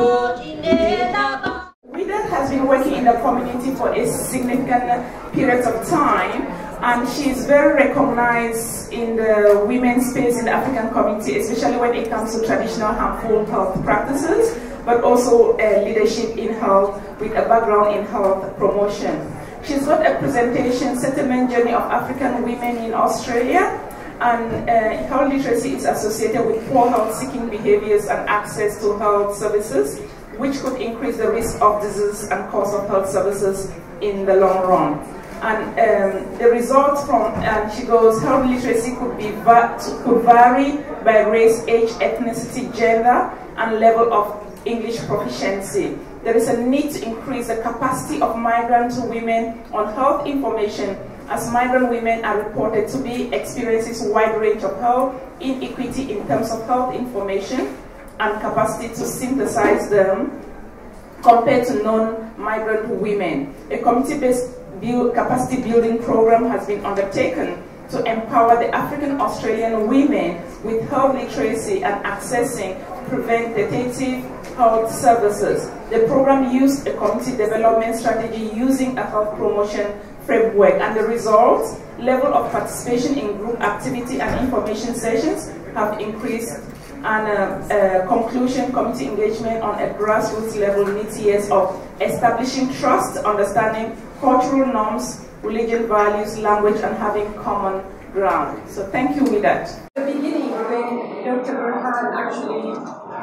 Wida has been working in the community for a significant period of time, and she is very recognized in the women's space in the African community, especially when it comes to traditional harmful health practices, but also leadership in health with a background in health promotion. She's got a presentation, Settlement Journey of African Women in Australia, and health literacy is associated with poor health-seeking behaviors and access to health services, which could increase the risk of disease and cost of health services in the long run. And the results from, and she goes, health literacy could vary by race, age, ethnicity, gender, and level of English proficiency. There is a need to increase the capacity of migrant women on health information, as migrant women are reported to be experiencing a wide range of health inequity in terms of health information and capacity to synthesize them compared to non-migrant women. A community-based capacity building program has been undertaken to empower the African Australian women with health literacy and accessing preventative health services. The program used a community development strategy using a health promotion framework, and the results, level of participation in group activity and information sessions have increased, and conclusion, community engagement on a grassroots level needs years of establishing trust, understanding cultural norms, religion values, language, and having common ground. So thank you with that. At the beginning, when Dr. Burhan actually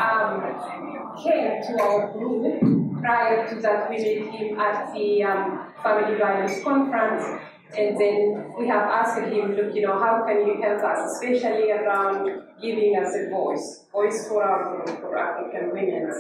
came to our group, prior to that we met him at the Family Violence Conference, and then we have asked him, look, how can you help us, especially around giving us a voice for our group, for African women.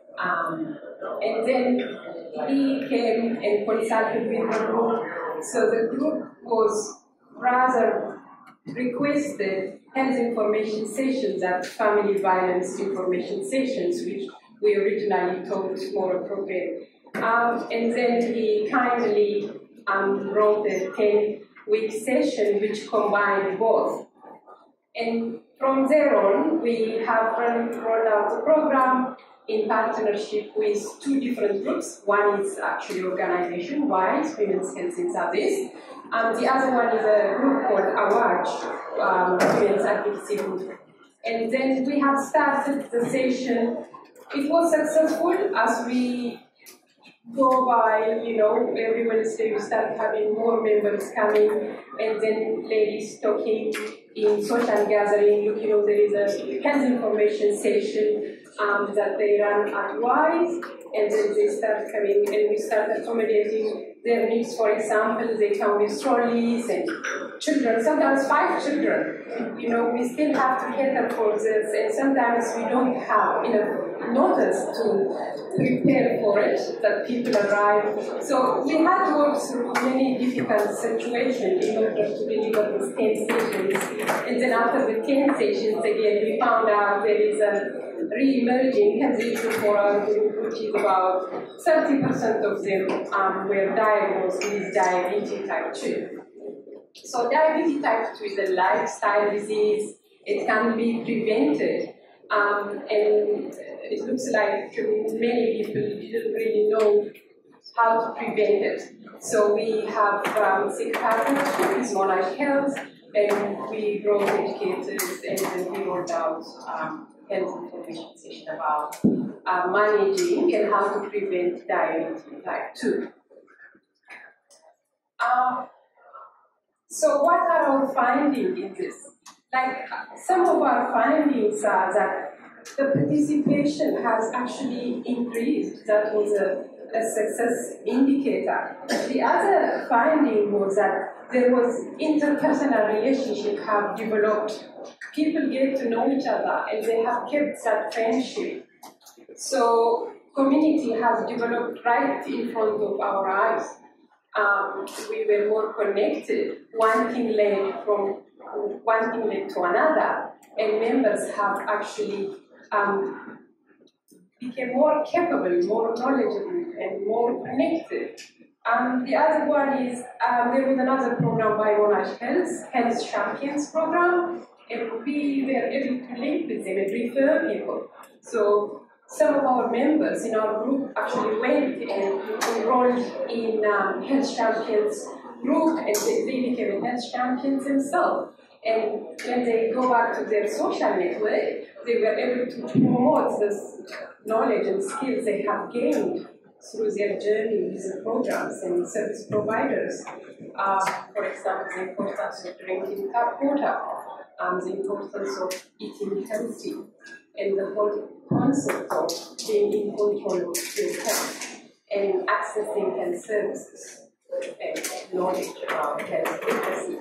And then he came and consulted with the group. So the group was rather requested health information sessions at family violence information sessions, which we originally thought more appropriate. And then he kindly wrote a 10-week session which combined both. And from there on, we have rolled out the program in partnership with two different groups. One is actually organization-wise, Women's Health in Service. The other one is a group called AWAJ, Women's Advocacy Group. And then we have started the session. It was successful as we go by, every Wednesday we start having more members coming, and then ladies talking in social gathering. There is a health information session that they run at WISE, and then they start coming and we start accommodating their needs. For example, they come with trolleys and children, sometimes 5 children. We still have to cater for this, and sometimes we don't have enough notice to prepare for it, that people arrive. So we had to work through many difficult situations in order to deliver these 10 sessions. And then after the 10 sessions, again, we found out there is a re-emerging health issue for our group, which is about 30% of them were diagnosed with diabetes type 2. So diabetes type 2 is a lifestyle disease. It can be prevented. And it looks like many people didn't really know how to prevent it. So we have sick partnership with Monash Health, and we brought educators, and then we rolled out health information session about managing and how to prevent diabetes type 2. So what are our findings in this? Some of our findings are that the participation has actually increased. That was a success indicator. The other finding was that there was interpersonal relationship have developed. People get to know each other and they have kept that friendship. So community has developed right in front of our eyes. We were more connected. One thing led to another, and members have actually became more capable, more knowledgeable, and more connected. The other one is there was another program by Monash Health, Health Champions program, and we were able to link with them and refer people. So some of our members in our group actually went and enrolled in Health Champions group, and they became Health Champions themselves. And when they go back to their social network, they were able to promote this knowledge and skills they have gained through their journey with the programs and service providers. For example, the importance of drinking tap water, the importance of eating healthy, and the whole concept of being in control of your health and accessing health services and knowledge around health literacy.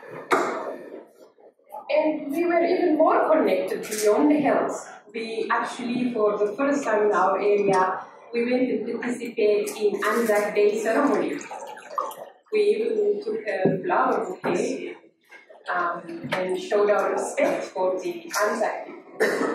And we were even more connected beyond health. We actually, for the first time in our area, we went to participate in Anzac Day ceremony. We even took a flower bouquet and showed our respect for the Anzac people.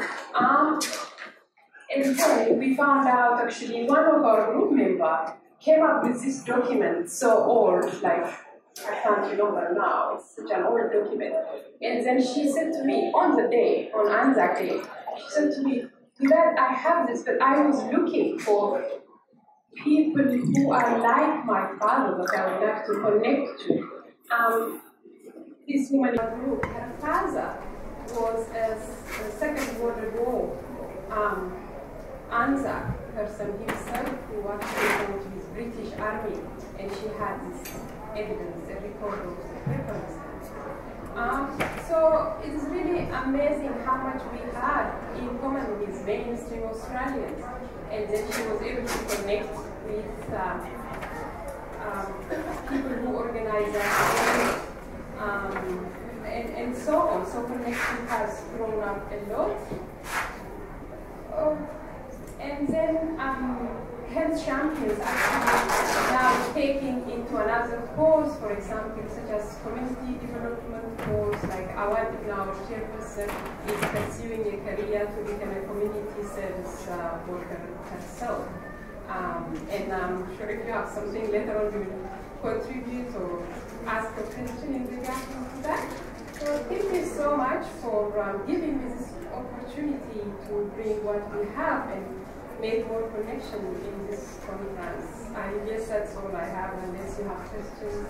And then we found out actually one of our group members came up with this document, so old, like I can't remember now, it's such an old document. And then she said to me on the day, on Anzac Day, she said to me, "Dad, I have this, but I was looking for people who are like my father that I would like to connect to." This woman in our group, her father was a Second World War Anzac person himself who actually went to his British Army, and she had this evidence, a record of the weapons. So it's really amazing how much we had in common with mainstream Australians, and then she was able to connect with people who organize that, and so on. So connection has grown up a lot. And then Health Champions actually now taking into another course, for example, such as community development course, like Awad now, chairperson, is pursuing a career to become a community service worker herself. And I'm sure if you have something later on, you will contribute or ask a question in regard to that. So thank you so much for giving me this opportunity to bring what we have and make more connection in this conference. I guess that's all I have, unless you have questions.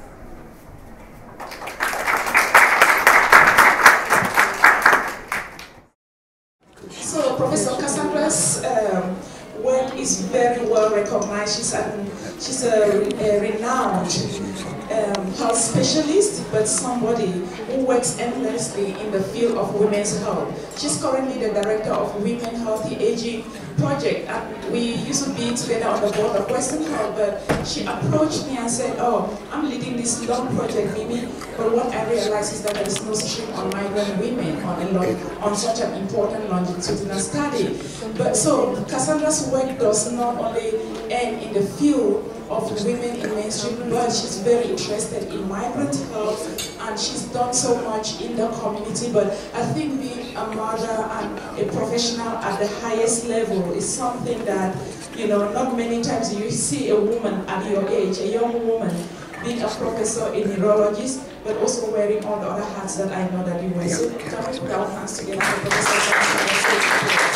So Professor Cassandra's work is very well recognized. She's a renowned health specialist, but somebody who works endlessly in the field of women's health. She's currently the director of Women Healthy Aging Project. And we used to be together on the board of Western Health, but she approached me and said, "Oh, I'm leading this long project, Mimi, but what I realized is that there is no stream on migrant women on such an important longitudinal study." But so Cassandra's work does not only end in the field of women in mainstream, but she's very interested in migrant health, and she's done so much in the community. But I think being a mother and a professional at the highest level is something that, you know, not many times you see a woman at your age, a young woman, being a professor in neurologist, but also wearing all the other hats that I know that you wear. So can we put our hands together for Professor?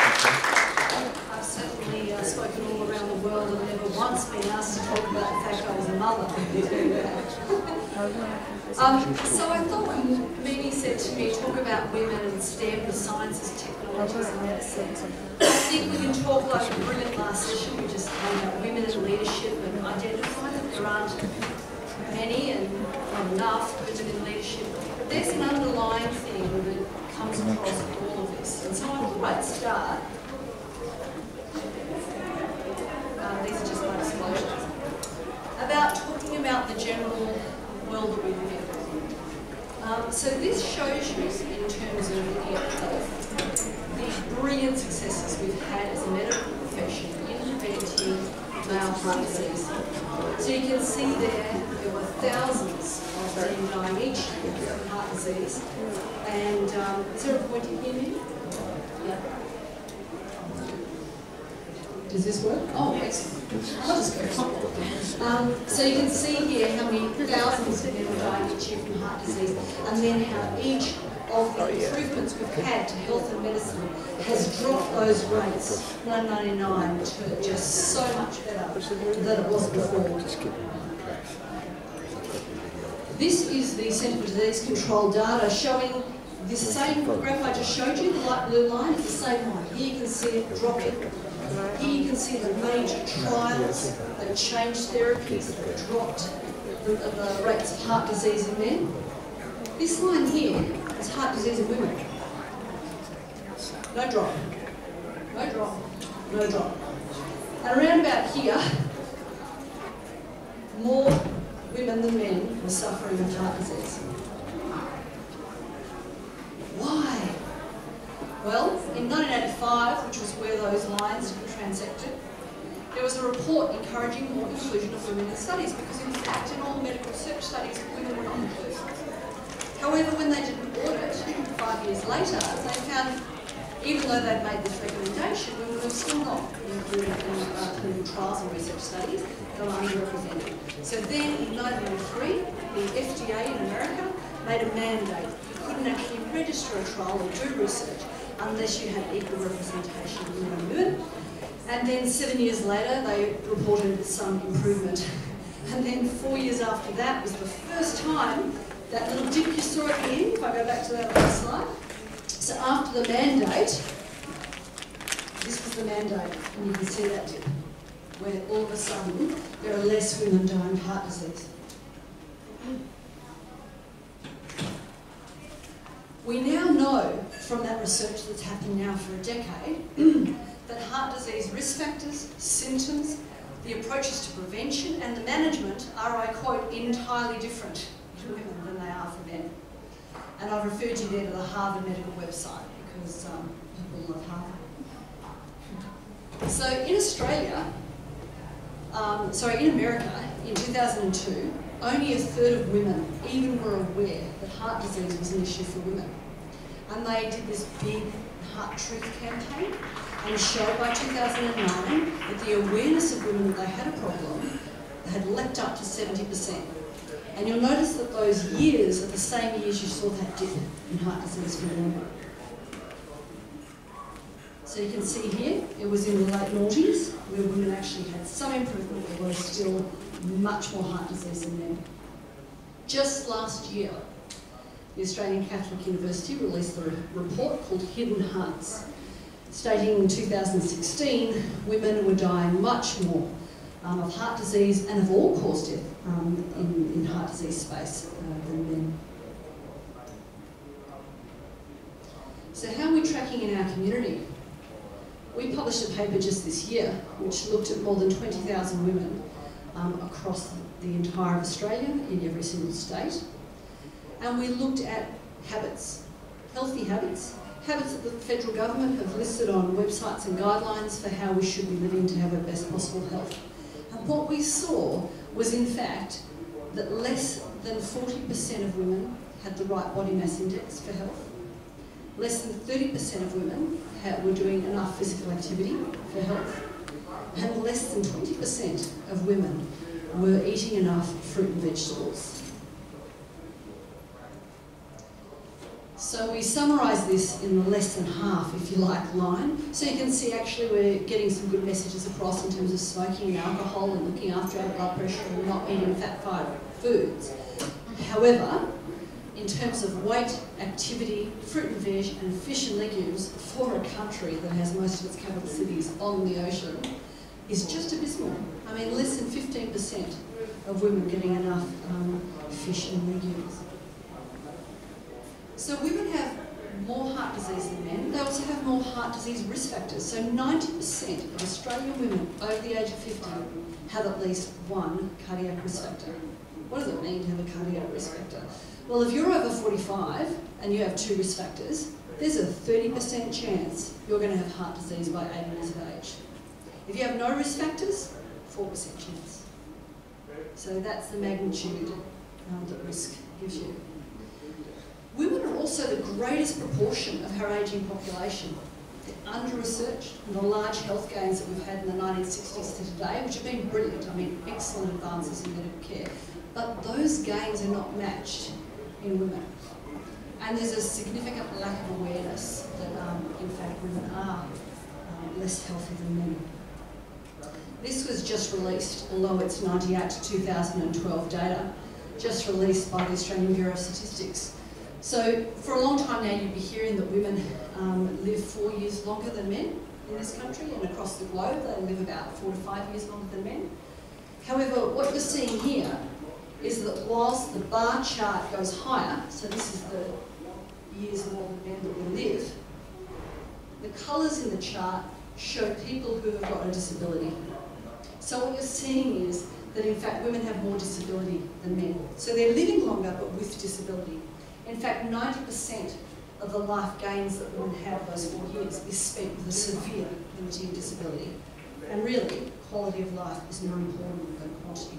Spoken all around the world and never once been asked to talk about the fact I was a mother. So I thought when Mimi said to me, talk about women and STEM, the sciences, technologies and medicine, I think we can talk like a brilliant last session, we just talked about women in leadership and identify that there aren't many and not enough women in leadership. But there's an underlying theme that comes across all of this. And so I thought I'd start. These are just my disclosures. About talking about the general world that we live in. So this shows you, in terms of the brilliant successes we've had as a medical profession in preventing male heart disease. So you can see there were thousands of them dying each year from heart disease. And is there a point in here? Yeah. Does this work? Oh, excellent. I'll just go. So you can see here how many thousands of people dying each year from heart disease, and then how each of the improvements we've had to health and medicine has dropped those rates, 199, to just so much better than it was before. This is the Centre for Disease Control data showing the same graph I just showed you, the light blue line, is the same one. Here you can see it dropping. Here you can see the major trials that changed therapies that dropped the rates of heart disease in men. This line here is heart disease in women. No drop. No drop. No drop. And around about here, more women than men were suffering of heart disease. Why? Well, in 1985, which was where those lines were transected, there was a report encouraging more inclusion of women in studies because, in fact, in all medical research studies, women were not included. However, when they did an audit 5 years later, they found, even though they'd made this recommendation, women were still not included in clinical trials and research studies. They were underrepresented. So then, in 1993, the FDA in America made a mandate. You couldn't actually register a trial or do research unless you had equal representation of men and women. And then 7 years later, they reported some improvement. And then 4 years after that was the first time that little dip you saw at the end, if I go back to that last slide. So after the mandate, this was the mandate, and you can see that dip, where all of a sudden there are less women dying of heart disease. We now know from that research that's happened now for a decade that heart disease risk factors, symptoms, the approaches to prevention and the management are, I quote, entirely different to women than they are for men. And I've referred you there to the Harvard Medical website because people love Harvard. So in Australia, in America, in 2002, only a third of women even were aware that heart disease was an issue for women. And they did this big Heart Truth campaign and showed by 2009 that the awareness of women that they had a problem had leapt up to 70%. And you'll notice that those years are the same years you saw that dip in heart disease for women. So you can see here, it was in the late noughties where women actually had some improvement, but there was still much more heart disease than men. Just last year, the Australian Catholic University released a report called Hidden Hearts, stating in 2016 women were dying much more of heart disease and of all-cause death in heart disease space than men. So how are we tracking in our community? We published a paper just this year which looked at more than 20,000 women across the entire of Australia in every single state. And we looked at habits, healthy habits, habits that the federal government have listed on websites and guidelines for how we should be living to have the best possible health. And what we saw was, in fact, that less than 40% of women had the right body mass index for health. Less than 30% of women were doing enough physical activity for health. And less than 20% of women were eating enough fruit and vegetables. So we summarise this in the less than half, if you like, line. So you can see actually we're getting some good messages across in terms of smoking and alcohol and looking after our blood pressure and not eating fat-fired foods. However, in terms of weight, activity, fruit and veg and fish and legumes for a country that has most of its capital cities on the ocean is just abysmal. I mean, less than 15% of women getting enough fish and legumes. So women have more heart disease than men. They also have more heart disease risk factors. So 90% of Australian women over the age of 50 have at least one cardiac risk factor. What does it mean to have a cardiac risk factor? Well, if you're over 45 and you have two risk factors, there's a 30% chance you're going to have heart disease by 80 years of age. If you have no risk factors, 4% chance. So that's the magnitude that risk gives you. Women are also the greatest proportion of our ageing population. They're under-researched, and the large health gains that we've had in the 1960s to today, which have been brilliant, I mean, excellent advances in medical care, but those gains are not matched in women. And there's a significant lack of awareness that, in fact, women are less healthy than men. This was just released, although it's 98 to 2012 data, just released by the Australian Bureau of Statistics. So for a long time now, you'd be hearing that women live 4 years longer than men in this country, and across the globe they live about 4 to 5 years longer than men. However, what you're seeing here is that whilst the bar chart goes higher, so this is the years more than men that we live, the colours in the chart show people who have got a disability. So what you're seeing is that in fact women have more disability than men. So they're living longer but with disability. In fact, 90% of the life gains that women have those 4 years is spent with a severe limiting disability. And really, quality of life is more important than quantity.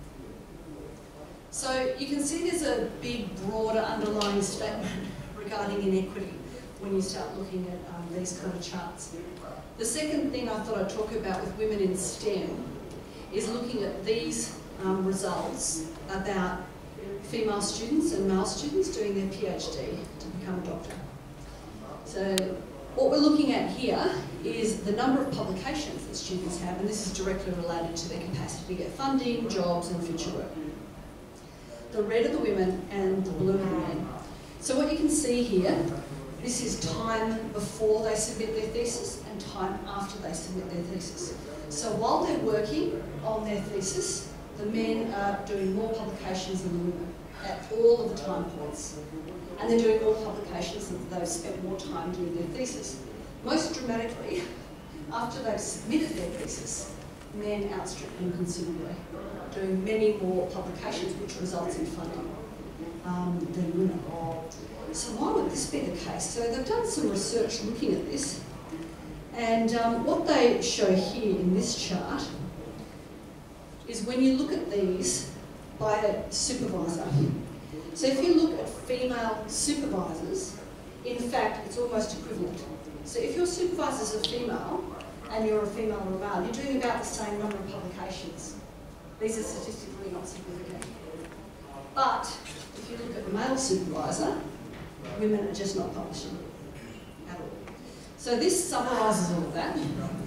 So you can see there's a big, broader underlying statement regarding inequity when you start looking at these kind of charts. The second thing I thought I'd talk about with women in STEM is looking at these results about female students and male students doing their PhD to become a doctor. So what we're looking at here is the number of publications that students have, and this is directly related to their capacity to get funding, jobs and future work. The red are the women and the blue are the men. So what you can see here, this is time before they submit their thesis and time after they submit their thesis. So while they're working on their thesis, the men are doing more publications than the women at all of the time points. And they're doing more publications than they've spent more time doing their thesis. Most dramatically, after they've submitted their thesis, men outstrip them considerably, doing many more publications, which results in funding than women. So why would this be the case? So they've done some research looking at this, and what they show here in this chart is when you look at these by a supervisor. So if you look at female supervisors, in fact, it's almost equivalent. So if your supervisors are female, and you're a female or a male, you're doing about the same number of publications. These are statistically not significant. But if you look at a male supervisor, women are just not publishing at all. So this summarises all of that.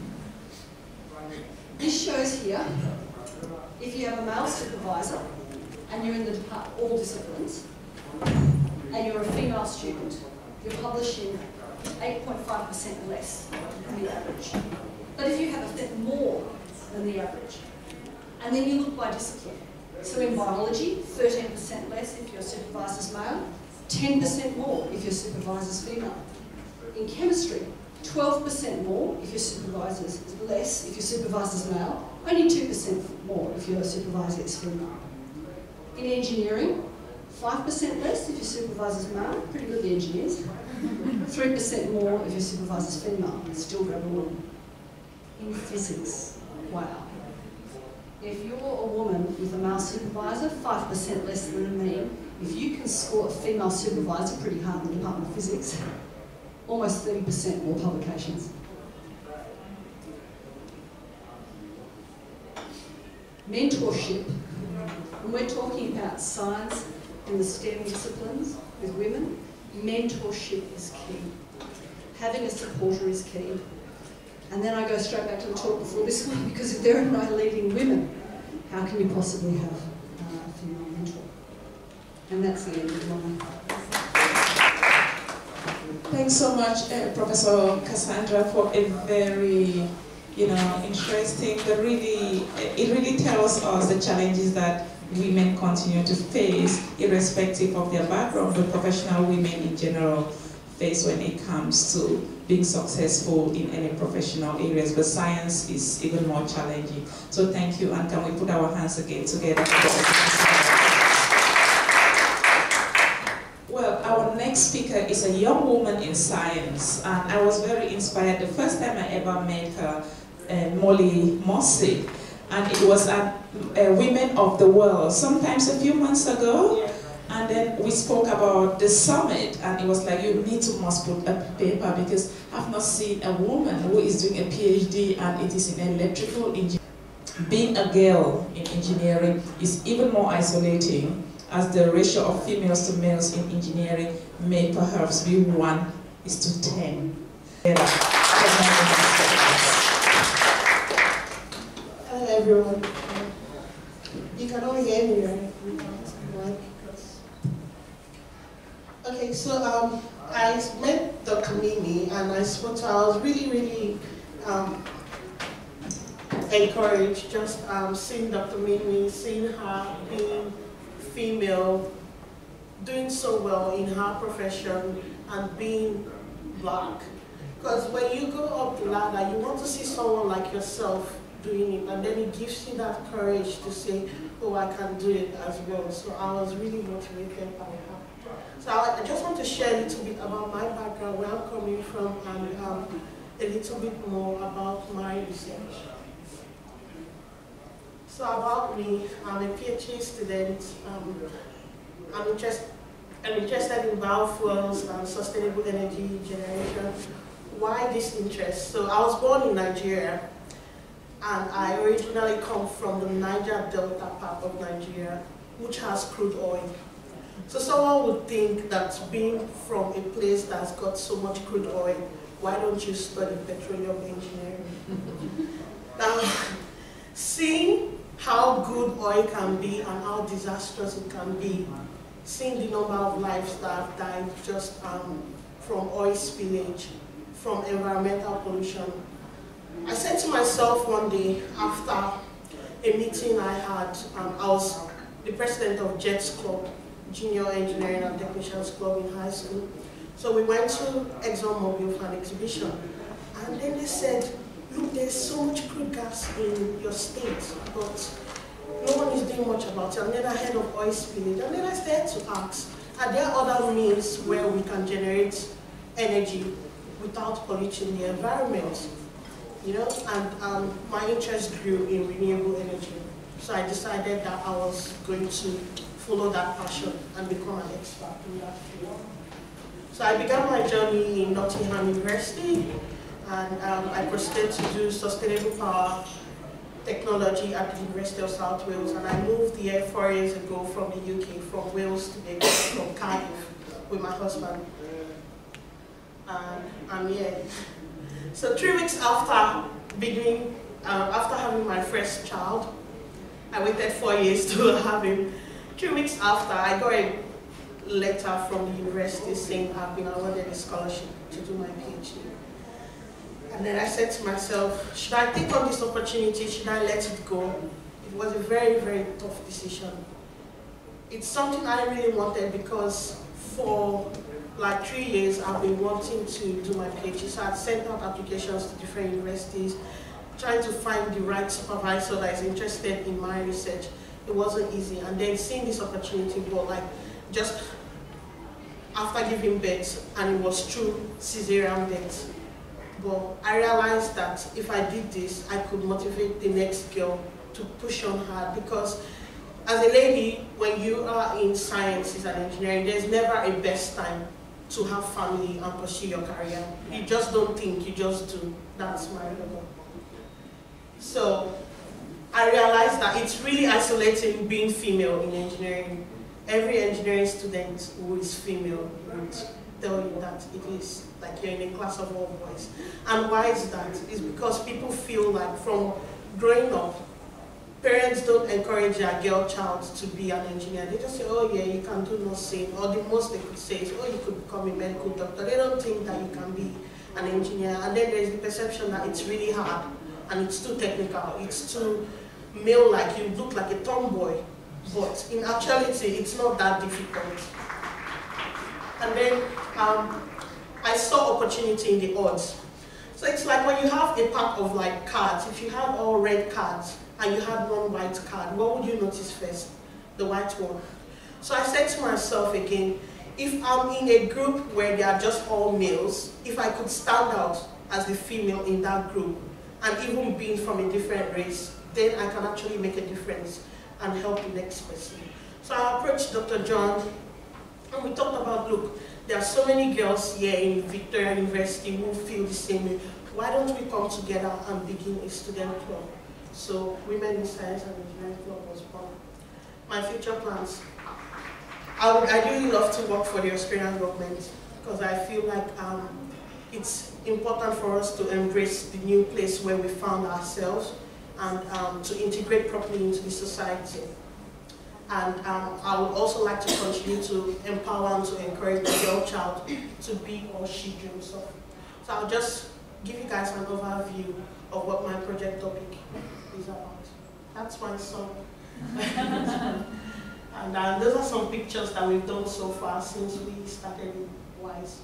This shows here, if you have a male supervisor, and you're in the department, all disciplines, and you're a female student, you're publishing 8.5% less than the average. But if you have a bit more than the average, and then you look by discipline, so in biology, 13% less if your supervisor's male, 10% more if your supervisor's female. In chemistry, 12% more if your supervisor's less if your supervisor's male, only 2% more if your supervisor is female. In engineering, 5% less if your supervisor's male, pretty good the engineers. 3% more if your supervisor's female, still grab a woman. In physics, wow. If you're a woman with a male supervisor, 5% less than a man. If you can score a female supervisor pretty hard in the Department of Physics, almost 30% more publications. Mentorship. When we're talking about science and the STEM disciplines with women, mentorship is key. Having a supporter is key. And then I go straight back to the talk before this one, because if there are no leading women, how can you possibly have a female mentor? And that's the end of mine. Thanks so much, Professor Cassandra, for a very, interesting. It really tells us the challenges that women continue to face, irrespective of their background, but professional women in general face when it comes to being successful in any professional areas. But science is even more challenging. So thank you, and can we put our hands again together? Well, our next speaker is a young woman in science, and I was very inspired. The first time I ever met her, Molly Mossig, and it was at Women of the World, sometimes a few months ago. And then we spoke about the summit, and it was like, you must put a paper, because I've not seen a woman who is doing a PhD and it is in electrical engineering. Being a girl in engineering is even more isolating, as the ratio of females to males in engineering may perhaps be 1:10. Hello everyone. You can all hear me, right? Okay, so I met Dr. Mimi and I spoke to her. I was really encouraged just seeing Dr. Mimi, seeing her being female, doing so well in her profession and being black. Because when you go up the ladder, you want to see someone like yourself doing it, and then it gives you that courage to say, oh, I can do it as well. So I was really motivated by her. So I just want to share a little bit about my background, where I'm coming from, and a little bit more about my research. So about me, I'm a PhD student. I'm interested in biofuels and sustainable energy generation. Why this interest? So I was born in Nigeria, and I originally come from the Niger Delta part of Nigeria, which has crude oil. So someone would think that being from a place that's got so much crude oil, why don't you study petroleum engineering? Now, seeing how good oil can be and how disastrous it can be, seeing the number of lives that have died just from oil spillage, from environmental pollution, I said to myself one day after a meeting I had, I was the president of JETS Club, Junior Engineering and Technicians Club in high school. So we went to ExxonMobil for an exhibition, and then they said, look, there's so much crude gas in your state, but no one is doing much about it. And then I heard of oil spillage, and then I started to ask, are there other means where we can generate energy without polluting the environment? You know, and my interest grew in renewable energy. So I decided that I was going to follow that passion and become an expert in that field. So I began my journey in Nottingham University, and I proceeded to do sustainable power technology at the University of South Wales, and I moved here 4 years ago from the UK, from Wales to the from Cardiff with my husband. And I'm here. So 3 weeks after after having my first child, I waited 4 years to have him. 3 weeks after, I got a letter from the university saying I've been awarded a scholarship to do my PhD. And then I said to myself, should I take on this opportunity? Should I let it go? It was a very tough decision. It's something I really wanted because for like 3 years I've been wanting to do my PhD. So I'd sent out applications to different universities, trying to find the right supervisor that is interested in my research. It wasn't easy. And then seeing this opportunity, but like just after giving birth, and it was true cesarean birth. But I realized that if I did this, I could motivate the next girl to push on her, because as a lady, when you are in sciences and engineering, there's never a best time to have family and pursue your career. You just don't think, you just do. That's my level. So I realized that it's really isolating being female in engineering. Every engineering student who is female would tell you that it is like you're in a class of all boys. And why is that? It's because people feel like from growing up, parents don't encourage their girl child to be an engineer. They just say, oh yeah, you can do nursing. Or the most they could say is, oh, you could become a medical doctor. They don't think that you can be an engineer. And then there's the perception that it's really hard and it's too technical. It's too male-like. You look like a tomboy. But in actuality, it's not that difficult. And then I saw opportunity in the odds. So it's like when you have a pack of like cards, if you had all red cards and you had one white card, what would you notice first? The white one. So I said to myself again, if I'm in a group where they are just all males, if I could stand out as the female in that group, and even being from a different race, then I can actually make a difference and help the next person. So I approached Dr. John, and we talked about, look, there are so many girls here in Victoria University who feel the same way. Why don't we come together and begin a student club? So Women in Science and Engineering Club was born. my future plans. I would ideally love to work for the Australian government because I feel like it's important for us to embrace the new place where we found ourselves and to integrate properly into the society. And I would also like to continue to empower and to encourage the girl child to be all she dreams of. So I'll just give you guys an overview of what my project topic is about. That's my song. And those are some pictures that we've done so far since we started in WISE.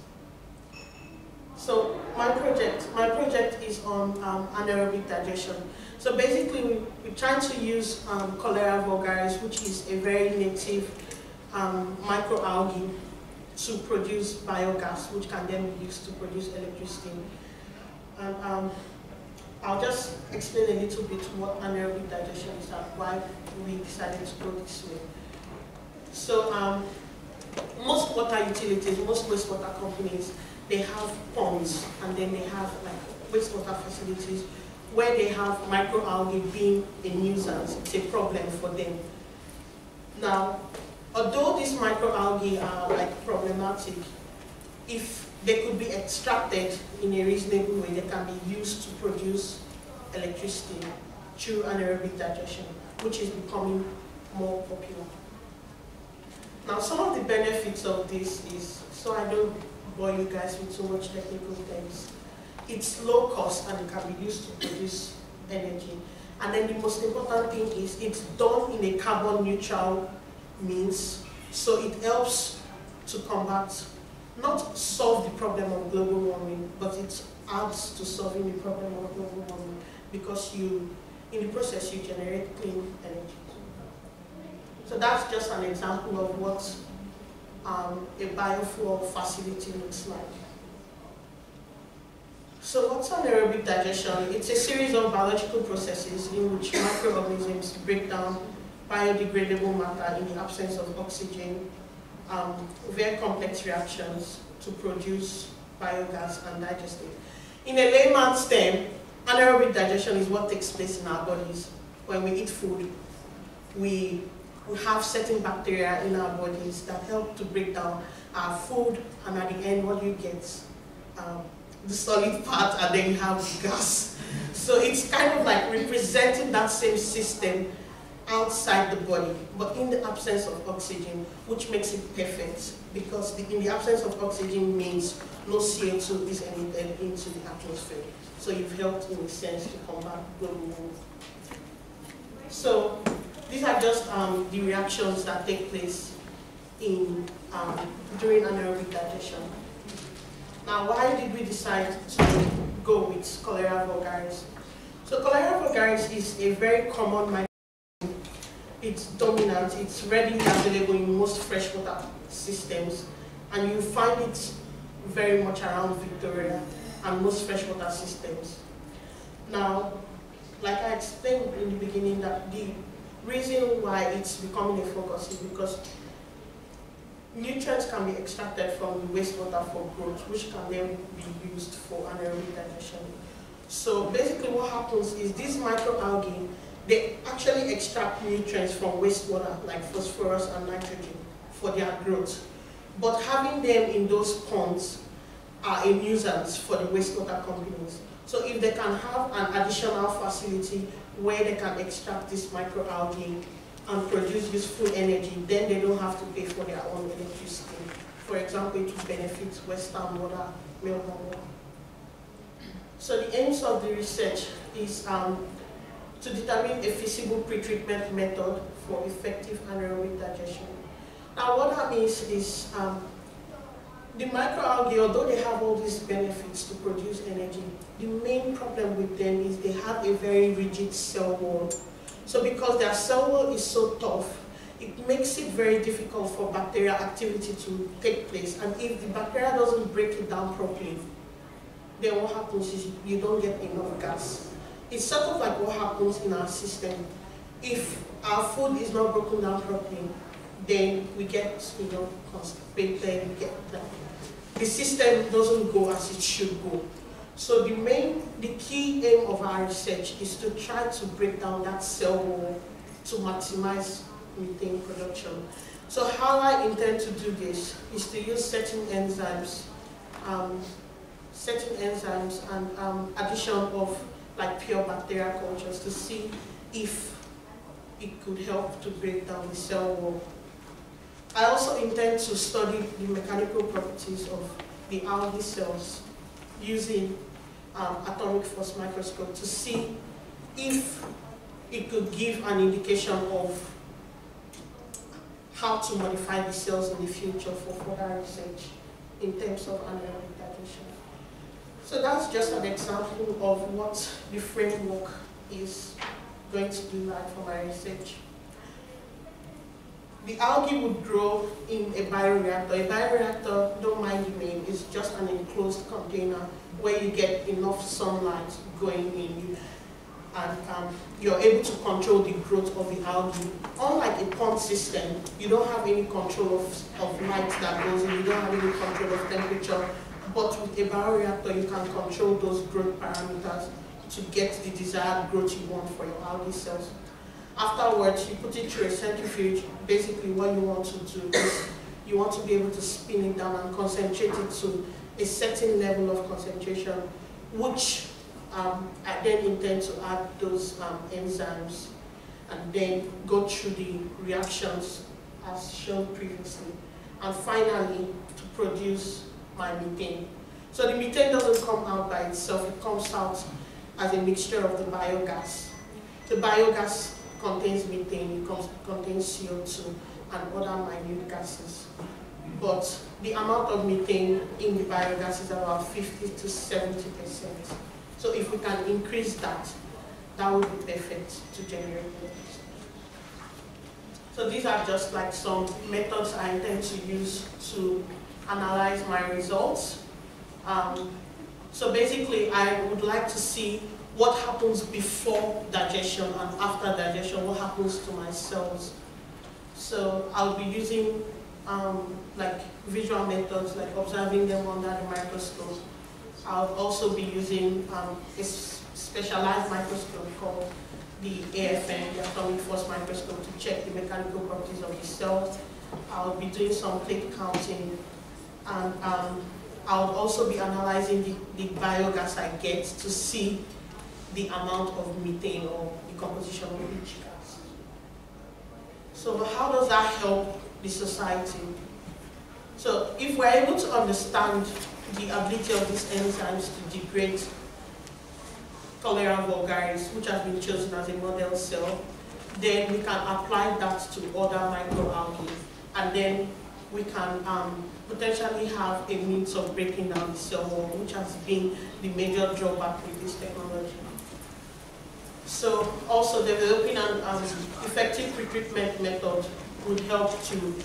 So my project is on anaerobic digestion. So basically, we're trying to use Cholera vulgaris, which is a very native microalgae, to produce biogas, which can then be used to produce electricity. And I'll just explain a little bit what anaerobic digestion is and why we decided to go this way. So most water utilities, most wastewater companies, they have ponds and then they have like wastewater facilities where they have microalgae being a nuisance. It's a problem for them. Now, although these microalgae are like problematic, if they could be extracted in a reasonable way, they can be used to produce electricity through anaerobic digestion, which is becoming more popular. Now, some of the benefits of this is, so I don't bore you guys with so much technical terms, it's low cost and it can be used to produce energy. And then the most important thing is it's done in a carbon neutral means, so it helps to combat, not solve the problem of global warming, but it adds to solving the problem of global warming because in the process you generate clean energy. So that's just an example of what a biofuel facility looks like. So what's anaerobic digestion? It's a series of biological processes in which microorganisms break down biodegradable matter in the absence of oxygen, very complex reactions to produce biogas and digest it. In a layman's term, anaerobic digestion is what takes place in our bodies. When we eat food, we have certain bacteria in our bodies that help to break down our food, and at the end, what you get? The solid part, and then you have the gas. So it's kind of like representing that same system outside the body, but in the absence of oxygen, which makes it perfect, because in the absence of oxygen means no CO2 is emitted into the atmosphere. So you've helped, in a sense, to combat global warming. So these are just the reactions that take place during anaerobic digestion. Now, why did we decide to go with Cholera vulgaris? So Cholera vulgaris is a very common microorganism. It's dominant, it's readily available in most freshwater systems, and you find it very much around Victoria and most freshwater systems. Now, like I explained in the beginning, that the reason why it's becoming a focus is because nutrients can be extracted from the wastewater for growth, which can then be used for anaerobic digestion. So basically what happens is these microalgae, they actually extract nutrients from wastewater like phosphorus and nitrogen for their growth. But having them in those ponds are a nuisance for the wastewater companies. So if they can have an additional facility where they can extract this microalgae and produce useful energy, then they don't have to pay for their own electricity. For example, it would benefit Western Water, Melbourne Water. So the aims of the research is to determine a feasible pretreatment method for effective anaerobic digestion. Now what that means is the microalgae, although they have all these benefits to produce energy, the main problem with them is they have a very rigid cell wall. So because their cell wall is so tough, it makes it very difficult for bacterial activity to take place. And if the bacteria doesn't break it down properly, then what happens is you don't get enough gas. It's sort of like what happens in our system. If our food is not broken down properly, then we get, constipated, we get that. The system doesn't go as it should go. So the key aim of our research is to try to break down that cell wall to maximize methane production. So how I intend to do this is to use certain enzymes and addition of like pure bacterial cultures to see if it could help to break down the cell wall. I also intend to study the mechanical properties of the algae cells using atomic force microscope to see if it could give an indication of how to modify the cells in the future for further research in terms of anaerobic digestion. So that's just an example of what the framework is going to do like for my research. The algae would grow in a bioreactor. A bioreactor, don't mind the name, is just an enclosed container where you get enough sunlight going in, and you're able to control the growth of the algae. Unlike a pond system, you don't have any control of light that goes in, you don't have any control of temperature, but with a bioreactor you can control those growth parameters to get the desired growth you want for your algae cells. Afterwards, you put it through a centrifuge. Basically what you want to do is you want to be able to spin it down and concentrate it to a certain level of concentration, which I then intend to add those enzymes and then go through the reactions as shown previously. And finally, to produce my methane. So the methane doesn't come out by itself, it comes out as a mixture of the biogas. The biogas contains methane, it contains CO2 and other minute gases. But the amount of methane in the biogas is about 50 to 70%. So if we can increase that, that would be perfect to generate more. So these are just like some methods I intend to use to analyze my results. So basically, I would like to see what happens before digestion and after digestion, what happens to my cells. So I'll be using like visual methods, like observing them under the microscope. I'll also be using a specialized microscope called the AFM, the atomic force microscope, to check the mechanical properties of the cell. I'll be doing some plate counting, and I'll also be analyzing the biogas I get to see the amount of methane or the composition of each gas. So how does that help the society? So if we're able to understand the ability of these enzymes to degrade Cholera vulgaris, which has been chosen as a model cell, then we can apply that to other microalgae, and then we can potentially have a means of breaking down the cell wall, which has been the major drawback with this technology. So also developing an effective pretreatment method would help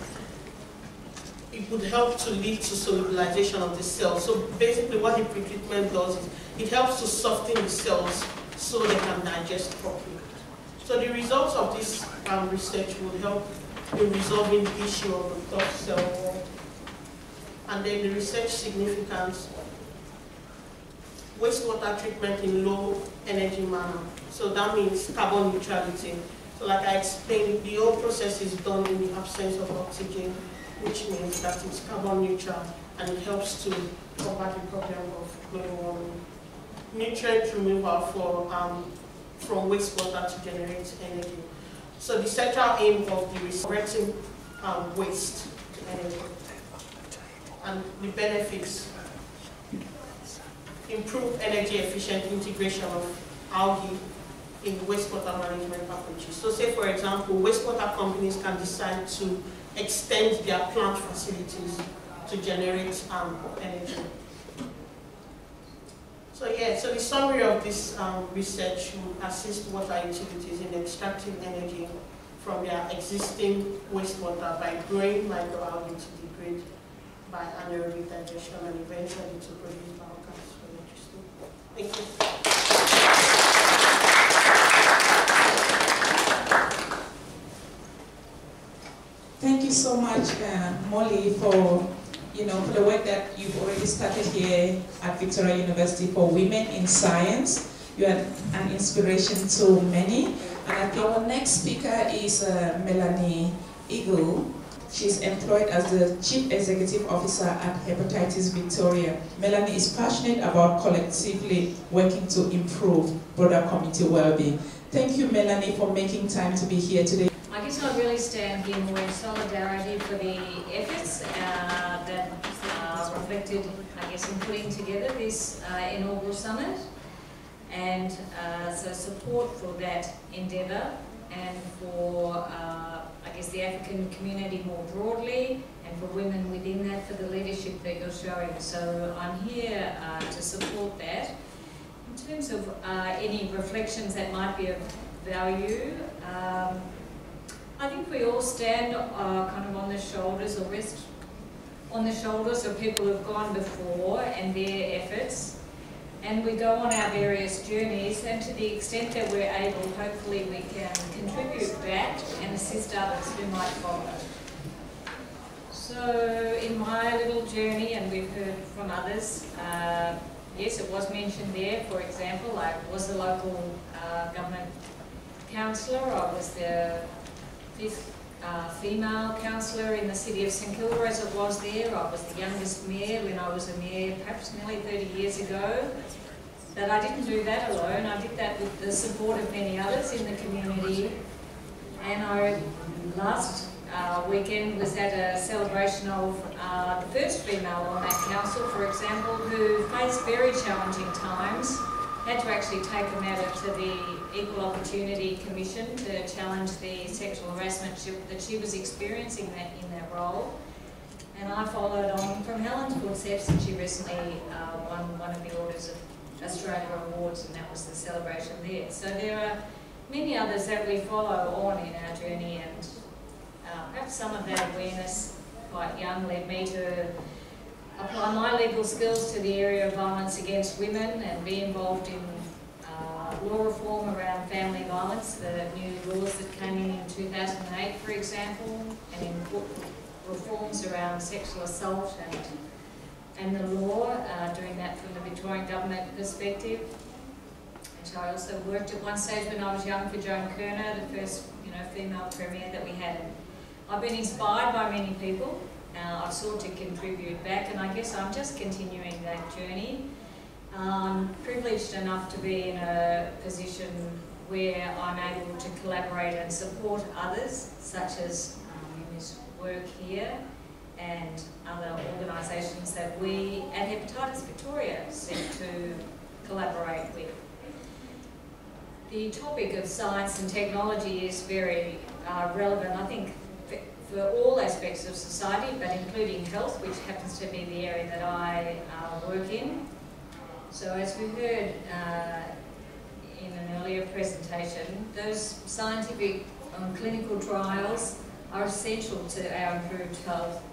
to lead to solubilization of the cells. So basically what the pretreatment does is it helps to soften the cells so they can digest properly. So the results of this research will help in resolving the issue of the tough cell wall. And then the research significance, wastewater treatment in low energy manner. So that means carbon neutrality. So like I explained, the whole process is done in the absence of oxygen, which means that it's carbon neutral and it helps to combat the problem of global warming. Nutrient removal from wastewater to generate energy. So the central aim of the is converting waste to energy. And the benefits: improve energy efficient integration of algae in wastewater management approaches. So say for example, wastewater companies can decide to extend their plant facilities to generate energy. So yeah, so the summary of this research will assist water utilities in extracting energy from their existing wastewater by growing microalgae to degrade by anaerobic digestion and eventually to produce biogas for electricity. Thank you. Thank you so much, Molly, for for the work that you've already started here at Victoria University for Women in Science. You are an inspiration to many, And I think our next speaker is Melanie Eagle. She's employed as the Chief Executive Officer at Hepatitis Victoria. Melanie is passionate about collectively working to improve broader community well-being. Thank you, Melanie, for making time to be here today. I guess I really stand here more in solidarity for the efforts that are reflected, I guess, in putting together this inaugural summit, and so support for that endeavour and for I guess the African community more broadly, and for women within that, for the leadership that you're showing. So I'm here to support that. In terms of any reflections that might be of value, I think we all stand kind of on the shoulders, or rest on the shoulders of people who have gone before and their efforts. And we go on our various journeys, and to the extent that we're able, hopefully we can contribute back and assist others who might follow. So in my little journey, and we've heard from others, yes, it was mentioned there, for example, I was a local government councillor. I was the 5th female councillor in the city of St Kilda as it was there. I was the youngest mayor when I was a mayor, perhaps nearly 30 years ago. But I didn't do that alone. I did that with the support of many others in the community. And I last weekend was at a celebration of the first female on that council, for example, who faced very challenging times, had to actually take a matter to the Equal Opportunity Commission to challenge the sexual harassment that she was experiencing in that role. And I followed on from Helen's footsteps, and she recently won one of the Orders of Australia Awards, and that was the celebration there. So there are many others that we follow on in our journey, and perhaps some of that awareness, quite young, led me to apply my legal skills to the area of violence against women and be involved in law reform around family violence, the new laws that came in 2008, for example, and in reforms around sexual assault and the law, doing that from the Victorian government perspective. And I also worked at one stage when I was young for Joan Kirner, the first female premier that we had. I've been inspired by many people. I've sought to contribute back, and I guess I'm just continuing that journey. I'm privileged enough to be in a position where I'm able to collaborate and support others, such as Miss Work here and other organisations that we at Hepatitis Victoria seek to collaborate with. The topic of science and technology is very relevant, I think, for all aspects of society, but including health, which happens to be the area that I work in. So as we heard in an earlier presentation, those scientific clinical trials are essential to our improved health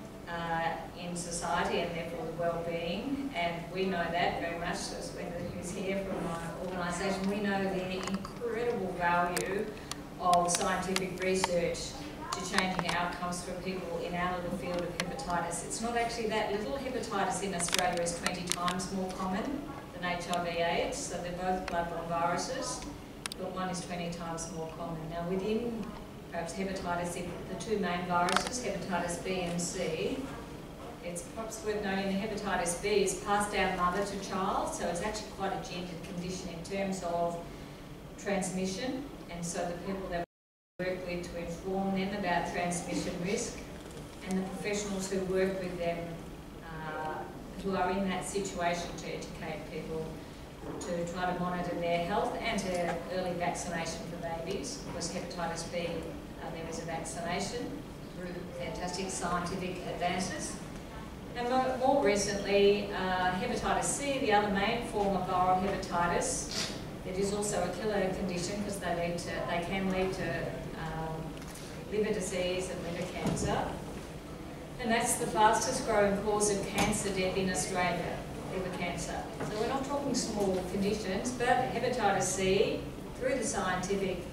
in society, and therefore the well-being, and we know that very much, as Linda, who's here from my organisation, we know the incredible value of scientific research to changing outcomes for people in our little field of hepatitis. It's not actually that little. Hepatitis in Australia is 20 times more common than HIV/AIDS, so they're both bloodborne viruses, but one is 20 times more common. Now within perhaps hepatitis, the two main viruses, hepatitis B and C, it's perhaps worth noting that hepatitis B is passed down mother to child, so it's actually quite a gendered condition in terms of transmission, and so the people that work with to inform them about transmission risk, and the professionals who work with them who are in that situation to educate people to try to monitor their health, and to early vaccination for babies, because hepatitis B, there is a vaccination through fantastic scientific advances. And more recently, hepatitis C, the other main form of viral hepatitis, it is also a killer condition because they can lead to liver disease and liver cancer. And that's the fastest growing cause of cancer death in Australia, liver cancer. So we're not talking small conditions, but hepatitis C, through the scientific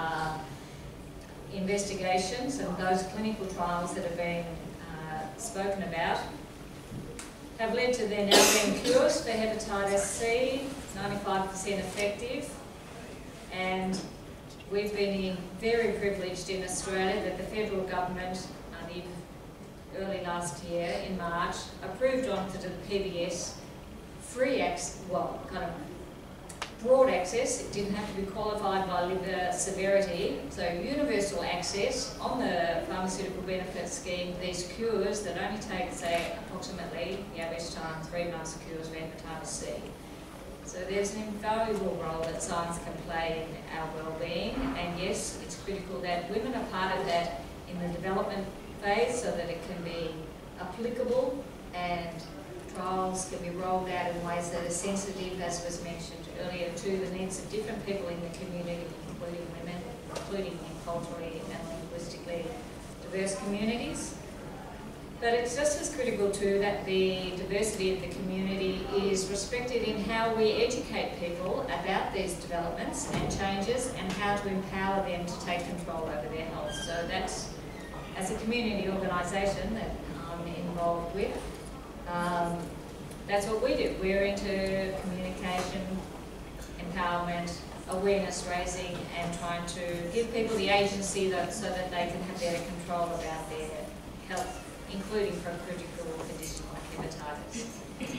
investigations and those clinical trials that have been spoken about, have led to there now being cures for hepatitis C, 95% effective, and we've been very privileged in Australia that the federal government, early last year in March, approved onto the PBS free access, well, kind of broad access. It didn't have to be qualified by liver severity. So universal access on the pharmaceutical benefit scheme, these cures that only take, say, approximately the average time, 3 months cures of hepatitis C. So there's an invaluable role that science can play in our well-being, and yes, it's critical that women are part of that in the development phase so that it can be applicable and trials can be rolled out in ways that are sensitive, as was mentioned earlier, to the needs of different people in the community, including women, including in culturally and linguistically diverse communities. But it's just as critical too that the diversity of the community is respected in how we educate people about these developments and changes and how to empower them to take control over their health. So that's, as a community organisation that I'm involved with, that's what we do. We're into communication, empowerment, awareness raising, and trying to give people the agency so that they can have better control about their health, including for a critical condition like hepatitis.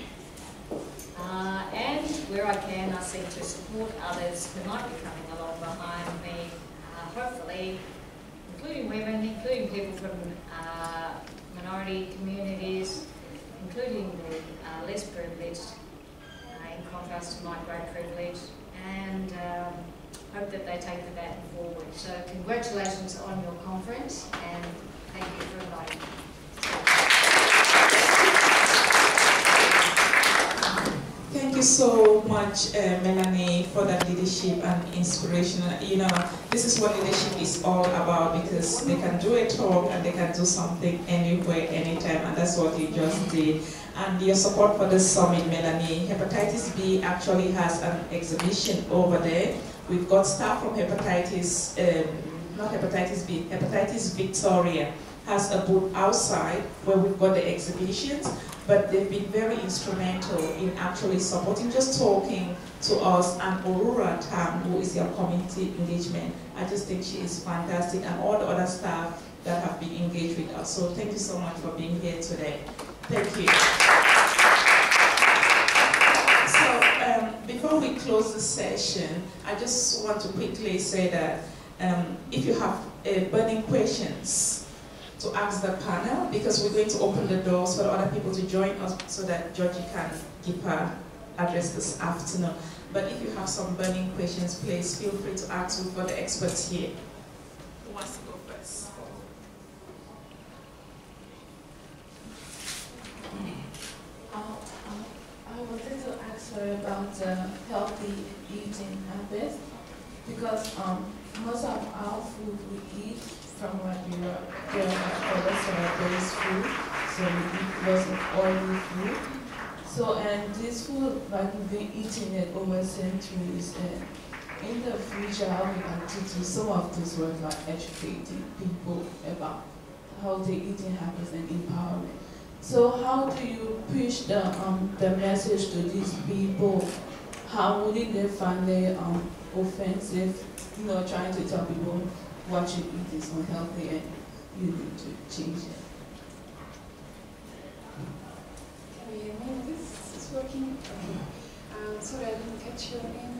And where I can, I seek to support others who might be coming along behind me, hopefully, including women, including people from minority communities, including the less privileged, in contrast to my great privilege, and hope that they take the baton forward. So congratulations on your conference, and thank you for inviting me. Thank you so much, Melanie, for that leadership and inspiration. You know, this is what leadership is all about, because they can do a talk and they can do something anywhere, anytime, and that's what you just did. And your support for the summit, Melanie. Hepatitis B actually has an exhibition over there. We've got staff from Hepatitis, not Hepatitis B, Hepatitis Victoria has a booth outside where we've got the exhibitions, but they've been very instrumental in actually supporting, just talking to us, and Aurora Tam, who is your community engagement. I just think she is fantastic, and all the other staff that have been engaged with us. So thank you so much for being here today. Thank you. So before we close the session, I just want to quickly say that if you have burning questions, to ask the panel, because we're going to open the doors for other people to join us so that Georgie can give her address this afternoon. But if you have some burning questions, please feel free to ask. We've got the experts here. Who wants to go first? I wanted to ask her about healthy eating habits, because most of our food we eat from what we are based food, so we eat lots of oily food. So, and this food, like we've been eating it over centuries, and in the future, how we can teach some of this work, like educating people about healthy eating habits and empowerment. So, how do you push the message to these people? How wouldn't they find it offensive? You know, trying to tell people what you eat is unhealthy and you need to change it. Can you hear me? This is working? Okay. Sorry, I didn't catch your name.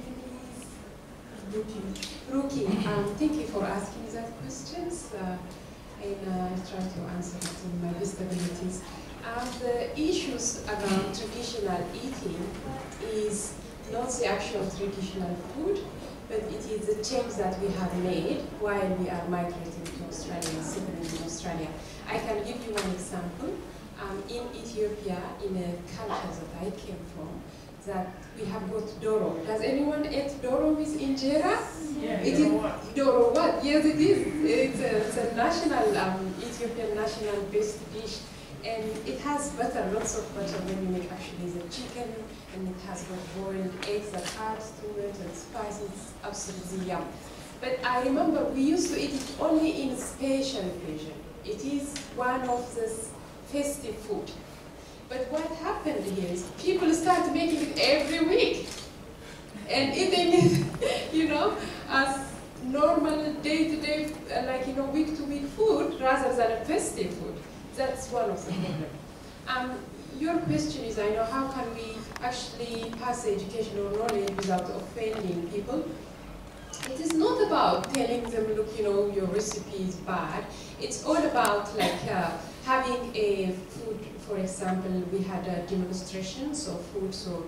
Ruki. Thank you for asking that questions. And I try to answer it in my best abilities. The issues around traditional eating is not the actual traditional food, but it is the change that we have made while we are migrating to Australia, settling in Australia. I can give you one example. In Ethiopia, in a culture that I came from, that we have got doro. Does anyone eat doro with injera? Yeah, it is doro what? Yes, it is. It's a national, Ethiopian national-based dish. And it has butter, lots of butter when you make actually the chicken, and it has got boiled eggs that add to it and spices. It's absolutely yum. But I remember we used to eat it only in special occasion. It is one of the festive food. But what happened here is people start making it every week and eating it, you know, as normal day-to-day, like, you know, week-to-week food rather than festive food. That's one of the problems. Your question is, I know, how can we actually pass educational knowledge without offending people? It is not about telling them, look, you know, your recipe is bad. It's all about, like, having a food, for example, we had a demonstrations of food, so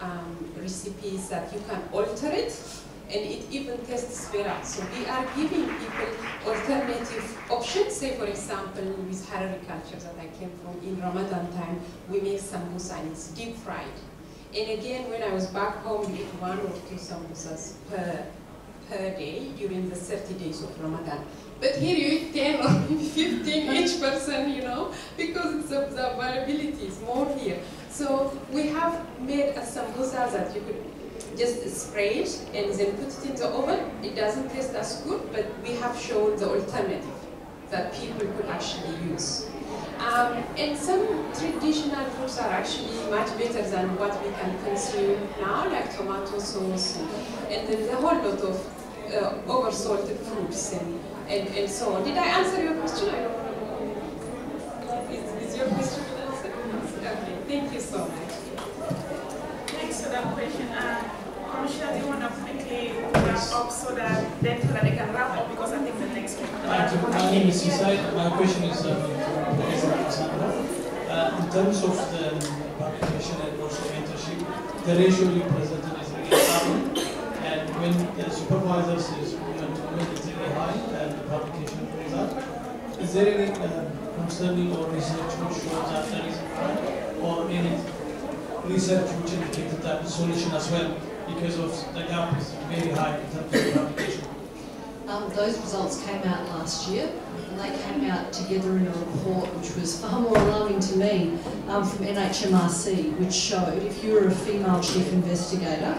recipes that you can alter it, and it even tastes better. So we are giving people alternative options. Say, for example, with Harari culture that I came from, in Ramadan time, we make sambusa and it's deep fried. And again, when I was back home, we eat 1 or 2 samosas per day during the 30 days of Ramadan. But here you eat 10 or 15 each person, you know, because the variability is more here. So we have made a sambusa that you could just spray it and then put it in the oven. It doesn't taste as good, but we have shown the alternative that people could actually use. And some traditional foods are actually much better than what we can consume now, like tomato sauce, and there's a whole lot of over-salted fruits and so on. Did I answer your question? I don't know. Is your question answered? Okay, thank you so much. Thanks for that question. Commissioner, do you want to quickly wrap up so that they can wrap up, because I think the next one. My name is Isai. My question is for President Sandra. In terms of the publication and also mentorship, the ratio you presented is really high, and when the supervisors is when it's really high and the publication result, is there any concerning or research which shows that there is a or any research which indicated that the solution as well, because of the gap is very high in terms of publication? Those results came out last year, and they came out together in a report which was far more alarming to me, from NHMRC, which showed if you were a female chief investigator,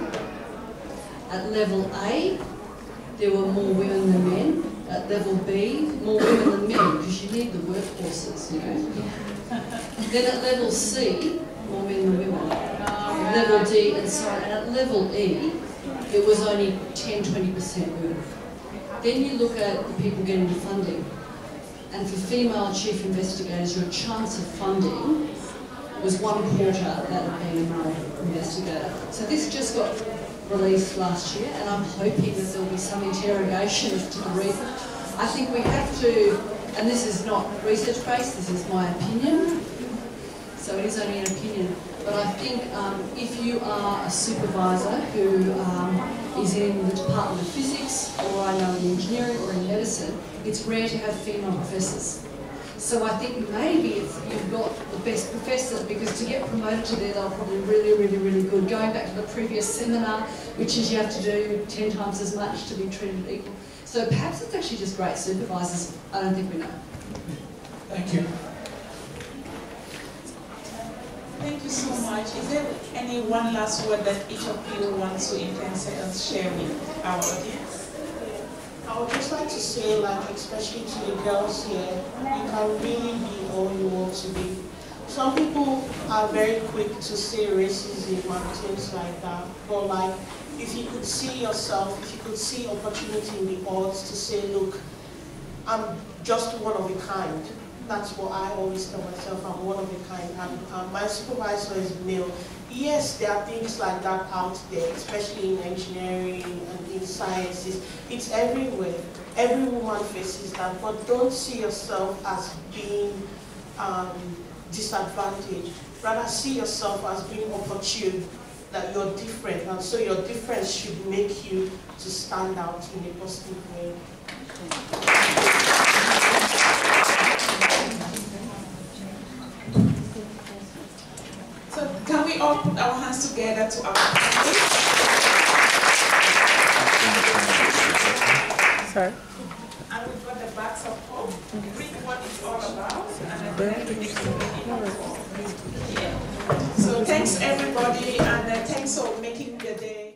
at level A, there were more women than men. At level B, more women than men, because you need the workforces, you know. Then at level C, more men than women. Level D and so on. And at level E, it was only 10–20% women. Then you look at the people getting the funding, and for female chief investigators, your chance of funding was 1/4 that of being a male investigator. So this just got released last year, and I'm hoping that there'll be some interrogation as to the reason. I think we have to, and this is not research-based, this is my opinion, so it is only an opinion, but I think if you are a supervisor who is in the Department of Physics, or I know in engineering or in medicine, it's rare to have female professors. So I think maybe if you've got the best professor, because to get promoted to there, they're probably really good. Going back to the previous seminar, which is you have to do 10 times as much to be treated equal. So perhaps it's actually just great supervisors. I don't think we know. Thank you. Thank you so much. Is there any one last word that each of you wants to in 10 seconds share with our audience? I would just like to say, like, especially to the girls here, you can really be all you want to be. Some people are very quick to say racism and things like that, but like, if you could see yourself, if you could see opportunity in the odds to say, look, I'm just one of a kind. That's what I always tell myself, I'm one of a kind, and my supervisor is male. Yes, there are things like that out there, especially in engineering and in sciences. It's everywhere. Every woman faces that, but don't see yourself as being disadvantaged. Rather see yourself as being opportune, that you're different, and so your difference should make you to stand out in a positive way. So can we all put our hands together to our families? Sorry. And we've got the backs of hope. Read what it's all about, and then everything's going to be. So thanks everybody, and thanks for making the day.